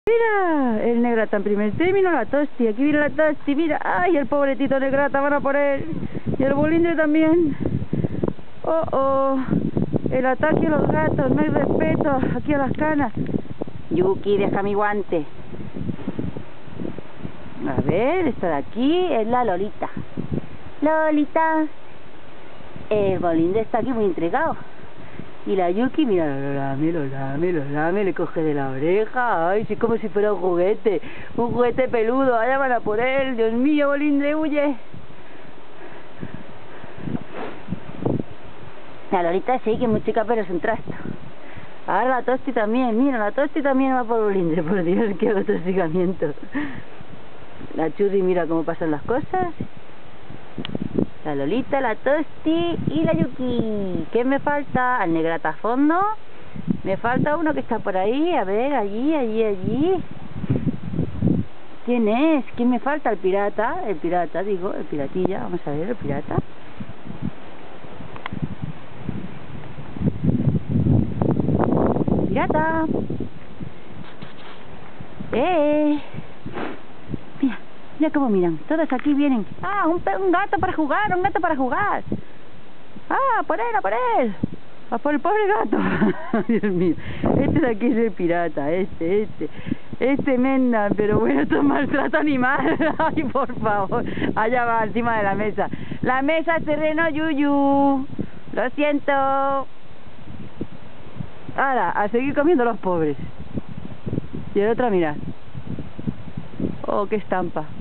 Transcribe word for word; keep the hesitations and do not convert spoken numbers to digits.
Mira, el Negrata en primer término, la Tosti, aquí viene la Tosti, mira, ay, el pobrecito Negrata, van a por él, y el Bolindre también. Oh, oh, el ataque a los gatos, no hay respeto, aquí a las canas. Yuki, deja mi guante. A ver, esta de aquí es la Lolita. Lolita. El Bolindre está aquí muy intrigado. Y la Yuki, mira, lo lame, lo lame, lo lame, le coge de la oreja. Ay, sí, como si fuera un juguete. Un juguete peludo, allá van a por él. Dios mío, Bolindre, huye. La Lolita sí, que es muy chica, pero es un trasto. Ahora la Tosti también, mira, la Tosti también va por Bolindre. Por Dios, qué atosigamiento. La Churri, mira cómo pasan las cosas. La Lolita, la Tosti y la Yuki. ¿Qué me falta? Al Negrata a fondo. Me falta uno que está por ahí. A ver, allí, allí, allí. ¿Quién es? ¿Quién me falta? El pirata. El pirata, digo, el piratilla. Vamos a ver, el pirata. Pirata. ¡Eh! Mira, mira cómo miran. Todos aquí vienen. ¡Ah! Un, un gato para jugar, un gato para jugar. ¡Ah! ¡Por él, a por él! ¡A por el pobre gato! Dios mío. Este de aquí es el pirata. Este, este. Este menda, pero bueno, esto es maltrato animal. Ay, por favor. Allá va, encima de la mesa. La mesa es terreno yuyu. Lo siento. Ahora, a seguir comiendo los pobres. Y el otro, mira. Oh, qué estampa.